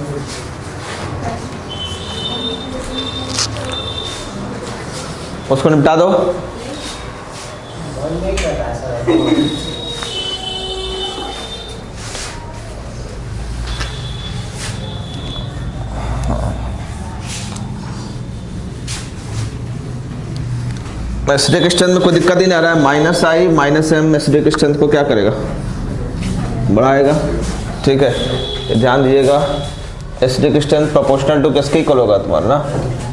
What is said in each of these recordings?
उसको निपटा दो। एसिडिक स्ट्रेंथ में कोई दिक्कत ही नहीं आ रहा है। Minus I minus M acidic strength को क्या करेगा, बढ़ाएगा। ठीक है, ध्यान दीजिएगा, एसिडिक स्ट्रेंथ प्रोपोर्शनल टू किसके इक्वल होगा तुम्हारा ना,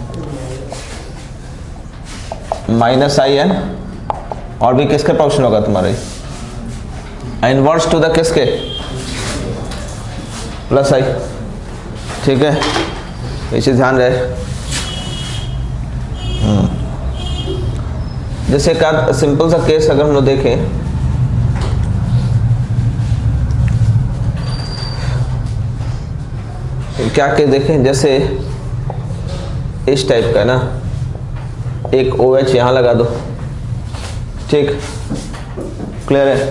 माइनस आई एन, और भी किसके प्रोपोर्शनल होगा तुम्हारे, इनवर्स टू द किसके, प्लस आई। ठीक है, ये चीज ध्यान रहे। जैसे एक सिंपल सा केस अगर हम लोग देखें, क्या केस देखें, जैसे इस टाइप का है ना, एक OH यहां लगा दो। ठीक, क्लियर है।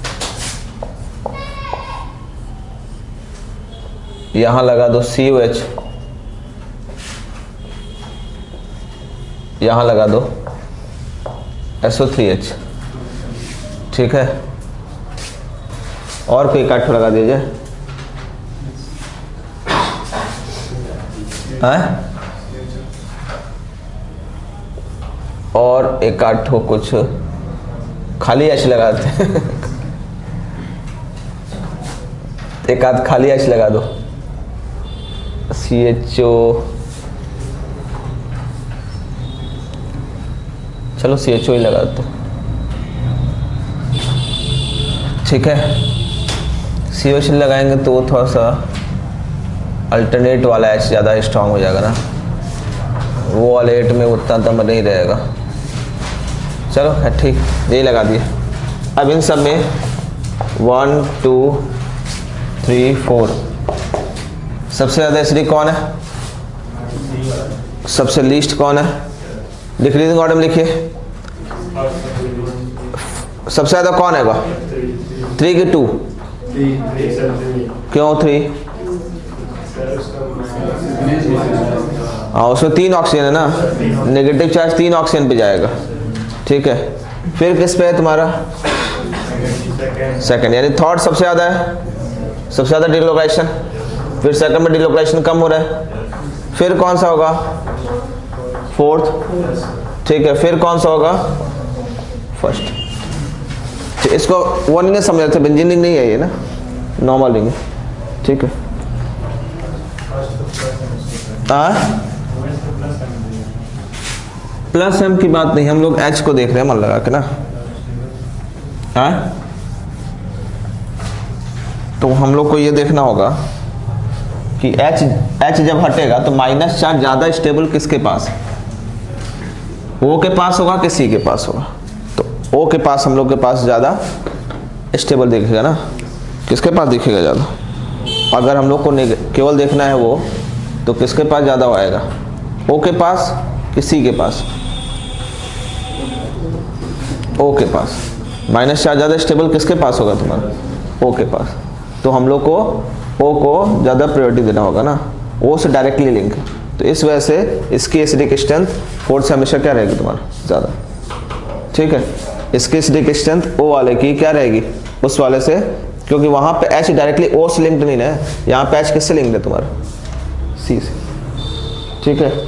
यहां लगा दो COH, यहां लगा दो SO3H। ठीक है, और कोई काठ लगा दीजिए। और एक आठ हो कुछ खाली H लगाते हैं एक आध खाली H लगा दो, CHO, चलो CHO ही लगा दो। ठीक है, COH लगाएंगे तो वो थोड़ा सा अल्टरनेट वाला H ज़्यादा स्ट्रांग हो जाएगा ना, वो वाले 8 में उतना दम नहीं रहेगा। चलो है ठीक, यही लगा दिए। अब इन सब में 1 2 3 4 सबसे ज़्यादा एसिडिक कौन है, सबसे लीस्ट कौन है, डिक्रीजिंग ऑर्डर में लिखिए। सबसे ज़्यादा कौन है 3 की 2, क्यों 3? हाँ, उसमें 3 ऑक्सीजन है ना, नेगेटिव चार्ज 3 ऑक्सीजन पे जाएगा। ठीक है, फिर किस पे है तुम्हारा, सेकंड, यानी थर्ड सबसे ज़्यादा है, सबसे ज़्यादा डिलोकेशन, फिर सेकंड में डिलोकेशन कम हो रहा है, फिर कौन सा होगा, फोर्थ। ठीक है, फिर कौन सा होगा, फर्स्ट। इसको वो नहीं समझ रहे थे, बेंजीन रिंग नहीं है ये ना, नॉर्मल रिंग है। ठीक है, प्लस एम की बात नहीं, हम लोग H को देख रहे हैं मन लगा के ना। तो हम लोग को ये देखना होगा कि H जब हटेगा तो माइनस चार्ज ज्यादा स्टेबल किसके पास, O के पास होगा कि C के पास होगा। तो O के पास हम लोग के पास ज्यादा स्टेबल दिखेगा ना, किसके पास दिखेगा ज्यादा। अगर हम लोग को केवल देखना है वो, तो किसके पास ज़्यादा आएगा, O के पास कि C के पास, O के पास। माइनस चार्ज ज़्यादा स्टेबल किसके पास होगा तुम्हारा, O के पास। तो हम लोग को O को ज़्यादा प्रायोरिटी देना होगा ना, O से डायरेक्टली लिंक है। तो इस वजह से इसकी एसिडिक स्ट्रेंथ फोर्थ से हमेशा क्या रहेगी तुम्हारा, ज़्यादा। ठीक है, इसकी एसिडिक स्ट्रेंथ O वाले की क्या रहेगी उस वाले से, क्योंकि वहाँ पे H डायरेक्टली O से लिंक्ड नहीं है, यहाँ पे H किससे लिंक्ड है तुम्हारा, C से। ठीक है,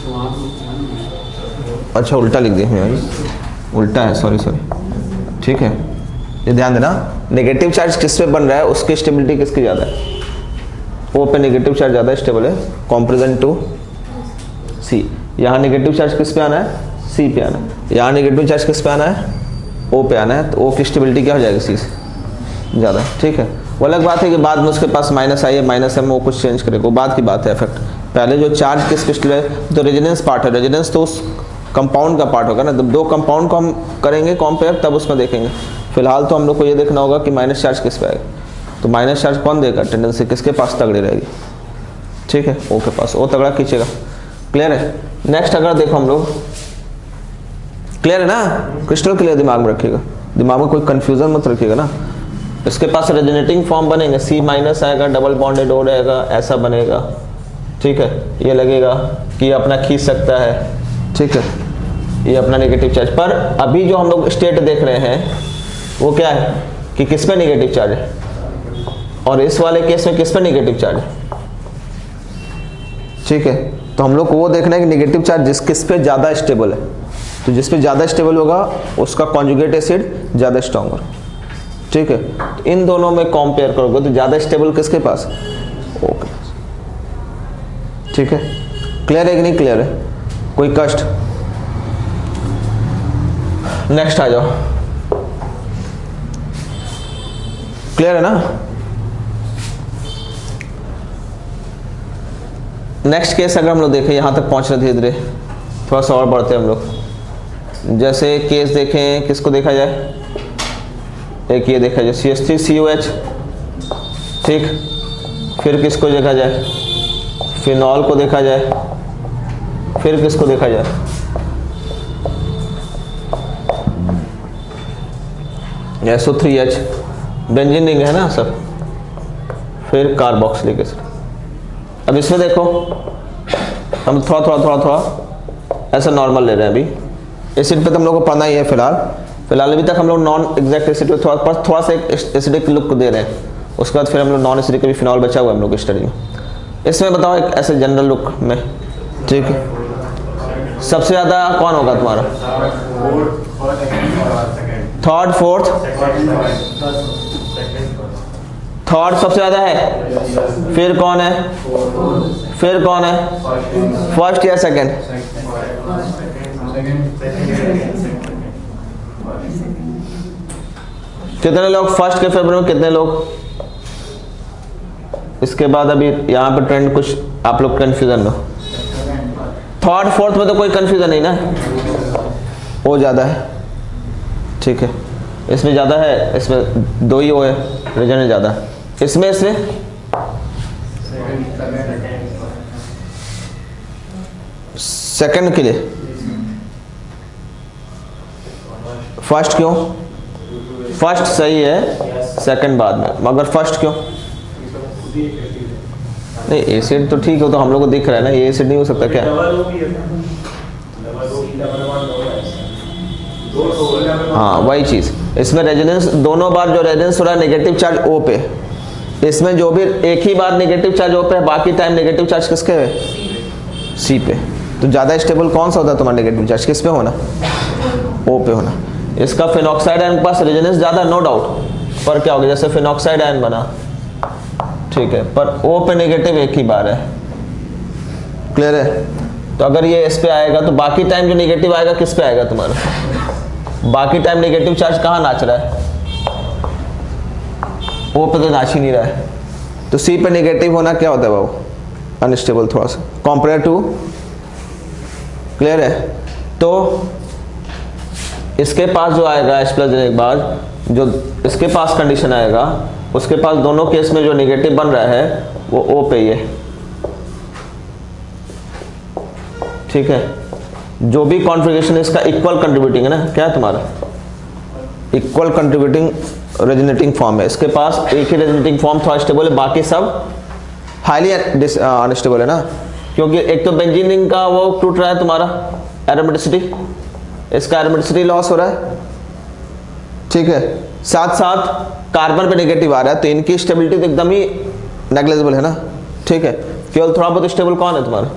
अच्छा उल्टा लिख दिया, उल्टा है, सॉरी। ठीक है, ये ध्यान देना, नेगेटिव चार्ज किस पे बन रहा है उसकी स्टेबिलिटी किसकी ज़्यादा है, O पे नेगेटिव चार्ज ज़्यादा स्टेबल है कंपैरिजन टू C। यहाँ नेगेटिव चार्ज किस पे आना है, C पे आना है। यहाँ नेगेटिव चार्ज किस पे आना है, O पे आना है। तो O की स्टेबिलिटी क्या हो जाएगी, C से ज़्यादा। ठीक है, वो अलग बात है कि बाद में उसके पास माइनस आई है, माइनस एम, वो कुछ चेंज करेगा, वो बात की बात है इफेक्ट। पहले जो चार्ज किस क्रिस्टल है, तो रेजोनेंस पार्ट है, रेजोनेंस तो उस कंपाउंड का पार्ट होगा ना। जब दो कंपाउंड को हम करेंगे कंपेयर तब उसमें देखेंगे। फिलहाल तो हम लोग को ये देखना होगा कि माइनस चार्ज किस पे आएगा। तो माइनस चार्ज कौन देगा, टेंडेंसी किसके पास तगड़ी रहेगी। ठीक है, O के पास, O तगड़ा खींचेगा। क्लियर है। नेक्स्ट अगर देखो हम लोग, क्लियर है ना, क्रिस्टल क्लियर दिमाग में रखिएगा, दिमाग में कोई कंफ्यूजन मत रखिएगा ना। इसके पास रेजोनेटिंग फॉर्म बनेंगे, C माइनस आएगा, डबल बॉन्डेड O रहेगा, ऐसा बनेगा, ठीक है। ये लगेगा कि ये अपना खींच सकता है, ठीक है, ये अपना नेगेटिव चार्ज। पर अभी जो हम लोग स्टेट देख रहे हैं वो क्या है कि किस पे नेगेटिव चार्ज है, और इस वाले केस में किस पे नेगेटिव चार्ज है, ठीक है। तो हम लोग को वो देखना है कि नेगेटिव चार्ज किस पे ज़्यादा स्टेबल है, तो जिस पे ज़्यादा स्टेबल होगा उसका कॉन्जुगेट एसिड ज़्यादा स्ट्रॉन्ग होगा, ठीक है। तो इन दोनों में कंपेयर करोगे तो ज़्यादा स्टेबल किसके पास, ओके, ठीक है। क्लियर है कि नहीं क्लियर है, कोई कष्ट? नेक्स्ट आ जाओ, क्लियर है ना। नेक्स्ट केस अगर हम लोग देखें, यहाँ तक पहुँच रहे धीरे धीरे, थोड़ा सा और बढ़ते हैं हम लोग। जैसे केस देखें, किसको देखा जाए, एक ये देखा जाए CH3COH, ठीक। फिर किसको देखा जाए, फिनॉल को देखा जाए, फिर किसको देखा जाए, SO3H, बेंजीन रिंग है ना सब, फिर कार्बोक्सिलिक एसिड। अब इसमें देखो हम थोड़ा ऐसा नॉर्मल ले रहे हैं अभी। एसिड पे तो हम लोग को पढ़ना ही है फिलहाल अभी तक हम लोग नॉन एग्जैक्ट एसिड पे थोड़ा सा एक एसिडिक लुक दे रहे हैं, उसके बाद फिर हम लोग नॉन एसिडिक भी फिनॉल बचा हुआ है हम लोग की स्टडी में। इसमें बताओ एक ऐसे जनरल लुक में, ठीक है, सबसे ज़्यादा कौन होगा तुम्हारा, थर्ड फोर्थ, थर्ड सबसे ज़्यादा है, फिर कौन है, फर्स्ट या सेकंड, कितने लोग फर्स्ट के फेवर में, कितने लोग, इसके बाद अभी यहाँ पे ट्रेंड कुछ आप लोग कंफ्यूजन में, थर्ड फोर्थ में तो कोई कंफ्यूजन नहीं ना, वो ज़्यादा है, ठीक है। इसमें ज़्यादा है, इसमें 2 ही वो है, रीजन ज़्यादा है। इसमें सेकंड के लिए फर्स्ट क्यों, फर्स्ट सही है, सेकंड बाद में, मगर फर्स्ट क्यों नहीं, एसिड तो ठीक हो, तो हम लोग को दिख रहा है ना, ये एसिड नहीं हो सकता क्या, हाँ वही चीज। इसमें रेजोनेंस दोनों बार जो रेजोनेंस हो रहा है नेगेटिव चार्ज O पे, इसमें जो भी एक ही बार नेगेटिव चार्ज O पे है, बाकी टाइम नेगेटिव चार्ज किसके है, C पे। तो ज़्यादा स्टेबल कौन सा होता है तुम्हारा नेगेटिव चार्ज, किस पे होना, O पे होना। इसका फिनॉक्साइड आयन के पास रेजोनेंस ज़्यादा, नो डाउट, पर क्या होगा, जैसे फिनॉक्साइड आयन बना, ठीक है, पर O पे नेगेटिव एक ही बार है, क्लियर है। तो अगर ये इस पे आएगा तो बाकी टाइम जो नेगेटिव आएगा किस पे आएगा तुम्हारा, बाकी टाइम नेगेटिव चार्ज कहाँ नाच रहा है, O पे तो नाच ही नहीं रहा है। तो C पे नेगेटिव होना क्या होता है बाबू, अनस्टेबल थोड़ा सा कंपेयर टू, क्लियर है। तो इसके पास जो आएगा H प्लस देने के बाद, जो इसके पास कंडीशन आएगा, उसके पास दोनों केस में जो नेगेटिव बन रहा है वो O पे ही है, ठीक है। जो भी कॉन्फ़िगरेशन इसका इक्वल कंट्रीब्यूटिंग है ना, क्या है तुम्हारा, इक्वल कंट्रीब्यूटिंग रेजोनेटिंग फॉर्म है। इसके पास एक ही रेजोनेटिंग फॉर्म थोड़ा स्टेबल है, बाकी सब हाईली अनस्टेबल है ना, क्योंकि एक तो बेंजीन रिंग का वो टूट रहा है तुम्हारा एरोमेटिसिटी, इसका एरोमेटिसिटी लॉस हो रहा है, ठीक है, साथ साथ कार्बन पे नेगेटिव आ रहा है, तो इनकी स्टेबिलिटी तो एकदम ही नेग्लिजिबल है ना, ठीक है। केवल थोड़ा बहुत स्टेबल कौन है तुम्हारा,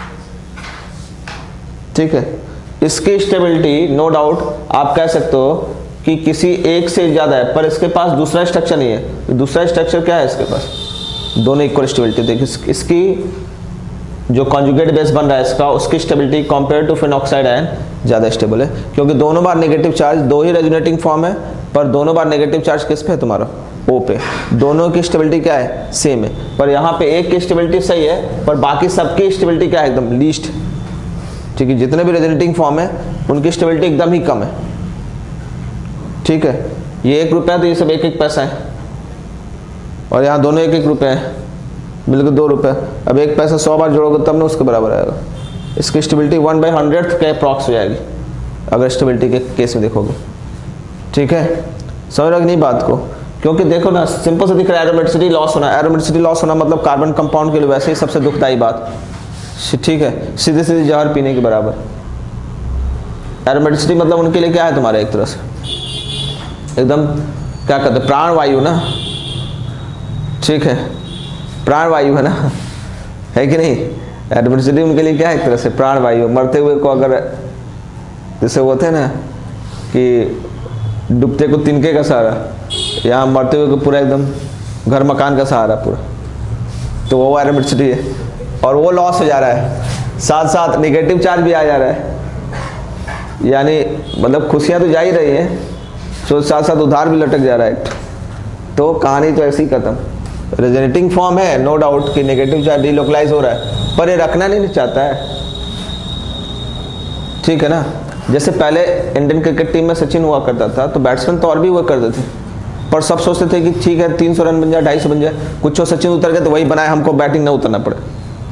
ठीक है। इसकी स्टेबिलिटी नो डाउट आप कह सकते हो कि किसी एक से ज़्यादा है, पर इसके पास दूसरा स्ट्रक्चर नहीं है। दूसरा स्ट्रक्चर क्या है इसके पास, दोनों इक्वल स्टेबिलिटी। देखिए इसकी जो कॉन्जुगेट बेस बन रहा है इसका, उसकी stability compare to phenoxide ion ज़्यादा स्टेबल है, क्योंकि दोनों बार नेगेटिव चार्ज, 2 ही रेजोनेटिंग फॉर्म है, पर दोनों बार नेगेटिव चार्ज किस पे है तुम्हारा, O पे। दोनों की स्टेबिलिटी क्या है, सेम है, पर यहाँ पे एक की स्टेबिलिटी सही है, पर बाकी सबकी स्टेबिलिटी क्या है, एकदम लीस्ट, ठीक है। जितने भी रेजोनेटिंग फॉर्म है उनकी स्टेबिलिटी एकदम ही कम है, ठीक है। ये 1 रुपया तो ये सब 1-1 पैसा है, और यहाँ दोनों 1-1 रुपये हैं, बिल्कुल 2 रुपये। अब 1 पैसा 100 बार जोड़ोगे तब ना उसके बराबर आएगा। इसकी स्टेबिलिटी 1/100th के अप्रॉक्स हो जाएगी अगर स्टेबिलिटी के केस में देखोगे, ठीक है। समझ रहे नहीं बात को। क्योंकि देखो ना, सिंपल से दिख रहा है एरोमेटिसिटी लॉस होना। एरोमेटिसिटी लॉस होना मतलब कार्बन कंपाउंड के लिए वैसे ही सबसे दुखदाई बात, ठीक है, सीधे सीधे जहर पीने के बराबर। एरोमेटिसिटी मतलब उनके लिए क्या है तुम्हारे, एक तरह से एकदम क्या कहते हैं, प्राण वायु ना, ठीक है, प्राण वायु है ना, है कि नहीं। एरोमेटिसिटी उनके लिए क्या है, एक तरह से प्राण वायु। मरते हुए को अगर जैसे होते हैं ना कि डूबते को तिनके का सहारा, यहाँ मरते हुए को पूरा एकदम घर मकान का सहारा पूरा, तो वो एरोमेटिसिटी है। और वो लॉस हो जा रहा है, साथ साथ निगेटिव चार्ज भी आ जा रहा है, यानी मतलब खुशियाँ तो जा ही रही हैं, तो साथ साथ उधार भी लटक जा रहा है। तो कहानी तो ऐसी खत्म। रेजोनेटिंग फॉर्म है, नो डाउट कि नेगेटिव चार्ज डिलोकलाइज हो रहा है, पर ये रखना नहीं चाहता है, ठीक है ना। जैसे पहले इंडियन क्रिकेट टीम में सचिन हुआ करता था, तो बैट्समैन तो और भी हुआ करते थे, पर सब सोचते थे कि ठीक है 300 रन बन जाए, 250 बन जाए, कुछ सचिन उतर गए तो वही बनाए, हमको बैटिंग ना उतरना पड़े,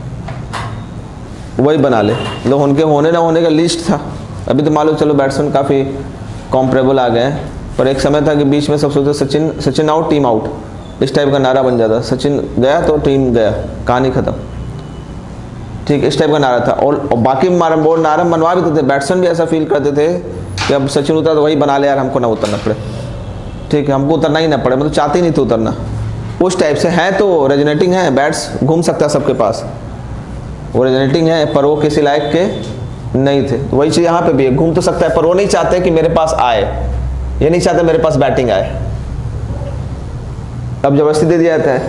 वही बना ले। लोग उनके होने ना होने का लिस्ट था। अभी तो मान लो चलो बैट्समैन काफ़ी कॉम्परेबल आ गए हैं, पर एक समय था कि बीच में सब सोचते सचिन आउट टीम आउट, इस टाइप का नारा बन जाता, सचिन गया तो टीम गया, कहानी खत्म, ठीक, इस टाइप का नारा था। और बाकी वो नारा मनवा भी थे, बैट्समैन भी ऐसा फील करते थे कि अब सचिन उतरा तो वही बना ले यार, हमको ना उतरना पड़े, ठीक है, हमको उतरना ही ना पड़े, मतलब चाहते ही नहीं थे उतरना, उस टाइप से है। तो रेजोनेटिंग है, बैट्स घूम सकता है सबके पास, वो रेजोनेटिंग है, पर वो किसी लायक के नहीं थे। तो वही चीज़ यहाँ पे भी है, घूम तो सकता है पर वो नहीं चाहते कि मेरे पास आए, ये नहीं चाहते मेरे पास बैटिंग आए, अब जबरदस्ती दे दिया जाता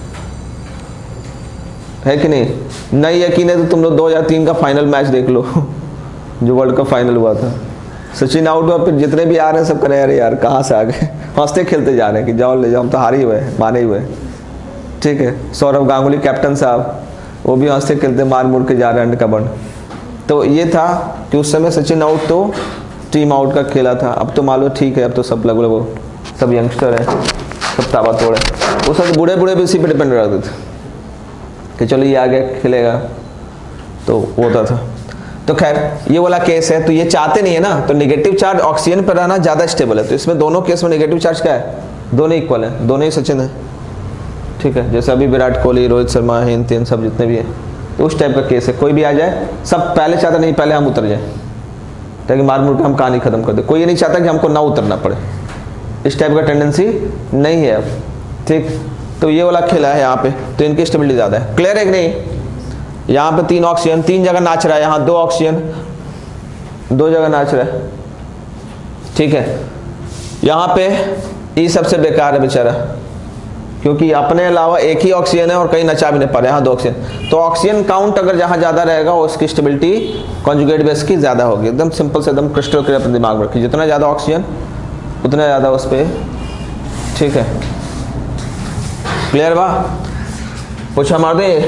है कि नहीं यकीन है तो तुम लोग 2003 का फाइनल मैच देख लो जो वर्ल्ड कप फाइनल हुआ था, सचिन आउट हुआ, फिर जितने भी आ रहे हैं सब कह रहे हैं यार कहाँ से आ गए, हंसते खेलते जा रहे हैं कि जाओ ले जाओ, हम तो हारे हुए हैं, माने हुए हैं, ठीक है। सौरव गांगुली कैप्टन साहब, वो भी हंसते खेलते मार मुड़ के जा रहे हैं अंड का बंड। तो ये था कि उस समय सचिन आउट तो टीम आउट का खेला था। अब तो मान लो ठीक है, अब तो सब लगभग सब यंगस्टर हैं, सब ताबड़तोड़ है। उस वक्त बूढ़े बूढ़े भी इसी पे डिपेंड रहते थे कि चलो ये आगे खेलेगा, तो होता था। तो खैर ये वाला केस है, तो ये चाहते नहीं है ना, तो नेगेटिव चार्ज ऑक्सीजन पर रहना ज़्यादा स्टेबल है। तो इसमें दोनों केस में नेगेटिव चार्ज क्या है, दोनों इक्वल है, दोनों ही सचिन है, ठीक है। जैसे अभी विराट कोहली, रोहित शर्मा, हेन तेन सब जितने भी हैं, तो उस टाइप का केस है। कोई भी आ जाए, सब पहले चाहता नहीं पहले हम उतर जाए, ताकि मार मुड़ के हम कहानी खत्म कर दे। कोई ये नहीं चाहता कि हमको ना उतरना पड़े, इस टाइप का टेंडेंसी नहीं है अब, ठीक। तो ये वाला खेला है यहाँ पे, तो इनकी स्टेबिलिटी ज़्यादा है। क्लियर है कि नहीं। यहाँ पे 3 ऑक्सीजन 3 जगह नाच रहा है, यहाँ 2 ऑक्सीजन 2 जगह नाच रहा है, ठीक है। यहाँ पे ये सबसे बेकार है बेचारा, क्योंकि अपने अलावा एक ही ऑक्सीजन है और कहीं नचा भी नहीं पा रहा है, यहाँ 2 ऑक्सीजन। तो ऑक्सीजन काउंट अगर जहाँ ज़्यादा रहेगा उसकी स्टेबिलिटी कॉन्जुगेट बेस की ज़्यादा होगी। एकदम सिंपल से एकदम क्रिस्टल क्लियर अपने दिमाग में रखिए, जितना ज़्यादा ऑक्सीजन उतना ज़्यादा उस पर, ठीक है। क्लियर बा, पूछा मार दे।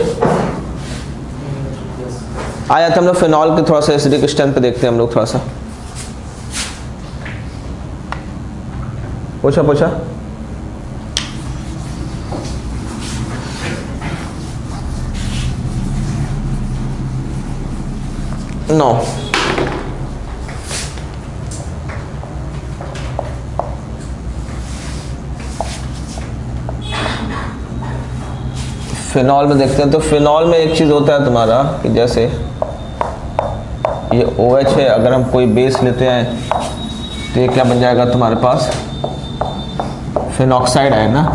आया था हम लोग फिनॉल के थोड़ा सा एसिडिक स्ट्रेंथ पे देखते हैं हम लोग थोड़ा सा। पूछा नो फिनॉल में देखते हैं। तो फिनॉल में एक चीज़ होता है तुम्हारा कि जैसे ये OH है, अगर हम कोई बेस लेते हैं तो ये क्या बन जाएगा तुम्हारे पास, फिनॉक्साइड है ना।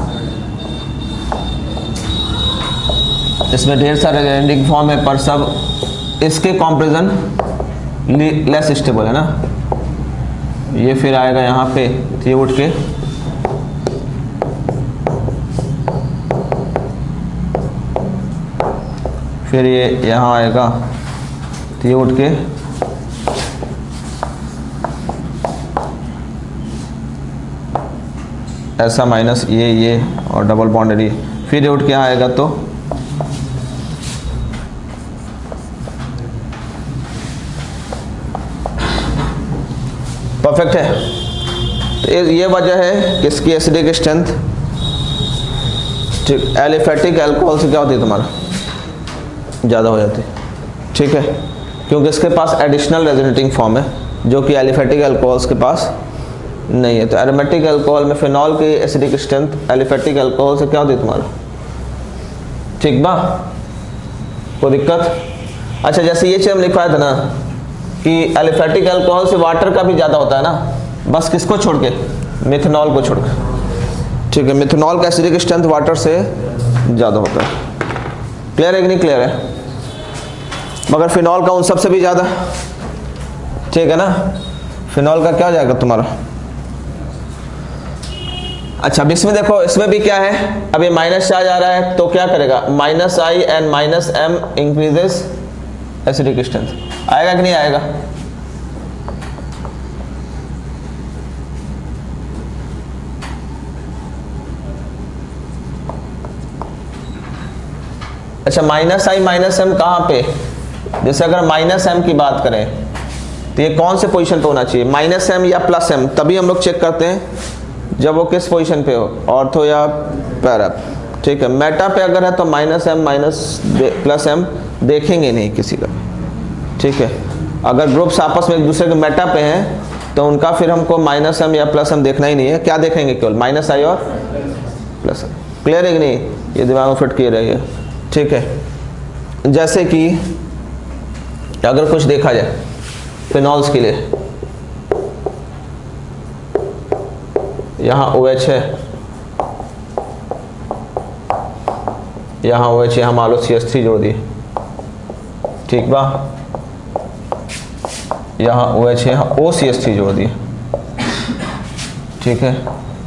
इसमें ढेर सारे रेजोनेटिंग फॉर्म है, पर सब इसके कंपैरिजन लेस स्टेबल है ना। ये फिर आएगा यहाँ पे, ये उठ के फिर ये यहाँ आएगा, तो ये उठ के ऐसा माइनस ये और डबल बॉन्ड ये, फिर ये उठ के यहाँ आएगा तो परफेक्ट है। तो ये वजह है किसकी एसिडिक स्ट्रेंथ, ठीक। एलिफेटिक अल्कोहल से क्या होती है तुम्हारा, ज़्यादा हो जाती है, ठीक है, क्योंकि इसके पास एडिशनल रेजोनेटिंग फॉर्म है जो कि एलिफेटिक अल्कोहल्स के पास नहीं है। तो एरोमेटिक अल्कोहल में फिनॉल की एसिडिक स्ट्रेंथ एलिफेटिक अल्कोहल से क्या होती है तुम्हारा? ठीक बा, कोई दिक्कत? अच्छा, जैसे ये चीज हम लिखवाया था ना कि एलिफेटिक अल्कोहल से वाटर का भी ज्यादा होता है ना, बस किसको छोड़ के? मिथेनॉल को छोड़ के। ठीक है, मिथेनॉल का एसिडिक स्ट्रेंथ वाटर से ज्यादा होता है। क्लियर है कि नहीं क्लियर है? मगर फिनॉल का उन सबसे भी ज्यादा। ठीक है ना, फिनॉल का क्या हो जाएगा तुम्हारा? अच्छा, अब इसमें देखो, इसमें भी क्या है, अब ये माइनस चार्ज आ रहा है तो क्या करेगा? Minus I and minus M increases acidic strength. आएगा कि नहीं आएगा? अच्छा, माइनस आई माइनस एम कहाँ पे? जैसे अगर माइनस एम की बात करें तो ये कौन से पोजीशन पे होना चाहिए? माइनस एम या प्लस एम? तभी हम लोग चेक करते हैं जब वो किस पोजीशन पे हो, ऑर्थो या पैरा। ठीक है, मेटा पे अगर है तो minus M minus plus M देखेंगे नहीं किसी का। ठीक है, अगर ग्रुप्स आपस में एक दूसरे के मेटा पे हैं तो उनका फिर हमको माइनस एम या प्लस एम देखना ही नहीं है। क्या देखेंगे? केवल माइनस आई और प्लस एम। क्लियर है कि नहीं? ये दिमाग में फिट किए रहिए। ठीक है, जैसे कि अगर कुछ देखा जाए फिनॉल्स के लिए, यहाँ OH है, यहाँ OH, यहाँ मान लो CH3 जोड़ दिए। ठीक बा, यहाँ OH है, यहाँ OCH3 जोड़ दिए। ठीक है,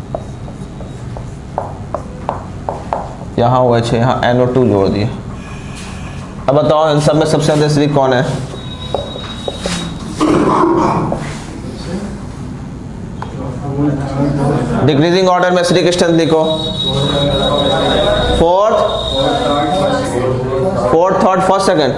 यहाँ OH है, यहाँ NO2 जोड़ दिए। अब बताओ इन सब में सबसे ज्यादा एसिडिक कौन है? डिक्रीजिंग ऑर्डर में एसिडिक स्ट्रेंथ लिखो। Fourth, third, first, second.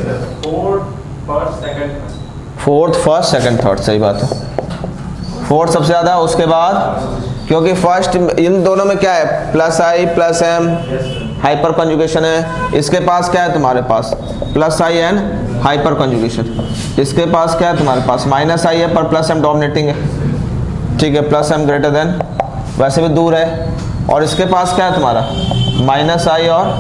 Fourth, first, second, third. सही बात है, फोर्थ सबसे ज्यादा। उसके बाद क्योंकि फर्स्ट इन दोनों में क्या है? Plus I plus M hyperconjugation है। इसके पास क्या है तुम्हारे पास? Plus I and hyperconjugation. इसके पास क्या है तुम्हारे पास? माइनस आई है पर प्लस एम डोमिनेटिंग है। ठीक है, प्लस एम ग्रेटर देन, वैसे भी दूर है। और इसके पास क्या है तुम्हारा? माइनस आई और,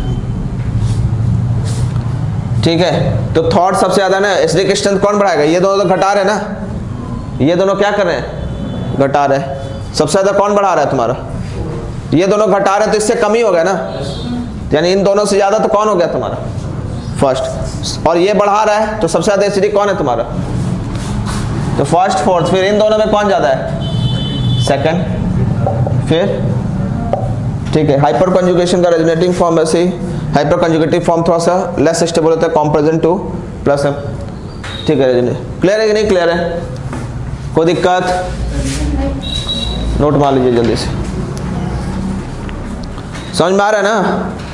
ठीक है। तो थर्ड सबसे ज्यादा ना एसिडिक स्ट्रेंथ कौन बढ़ाएगा? ये दोनों तो घटा रहे हैं ना, ये दोनों क्या कर रहे हैं? घटा रहे हैं। सबसे ज्यादा कौन बढ़ा रहा है तुम्हारा? ये दोनों घटा रहे हैं तो इससे कम ही हो गया ना, यानी इन दोनों से ज्यादा तो कौन हो गया तुम्हारा? फर्स्ट। और ये बढ़ा रहा है तो सबसे ज्यादा एसिडिक कौन है तुम्हारा? तो फर्स्ट, फोर्थ। फिर इन दोनों में कौन ज्यादा है? सेकंड। फिर ठीक है, हाइपर कंजुगेशन का रेजोनेटिंग फॉर्म ऐसे ही, हाइपर कंजुगेटिव फॉर्म थोड़ा सा लेस स्टेबल होता है कंपैरिजन टू प्लस एम। ठीक है, क्लियर है कि नहीं क्लियर है? कोई दिक्कत? नोट मार लीजिए जल्दी से। समझ में आ रहा है ना?